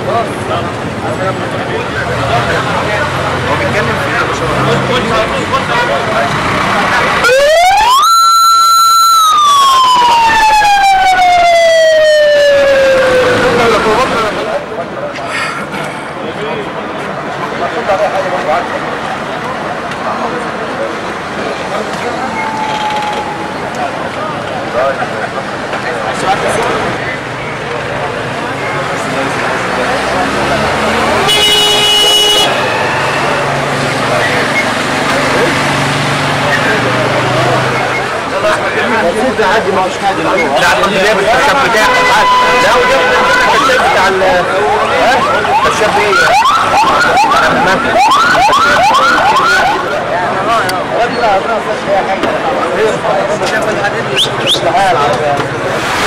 هو بيتكلم في ايه يا عادي ما هوش حاجه. لا كنت جايب الكشاف بتاعك. لا وجايب الكشاف بتاع الكشاف ايه؟ الحديد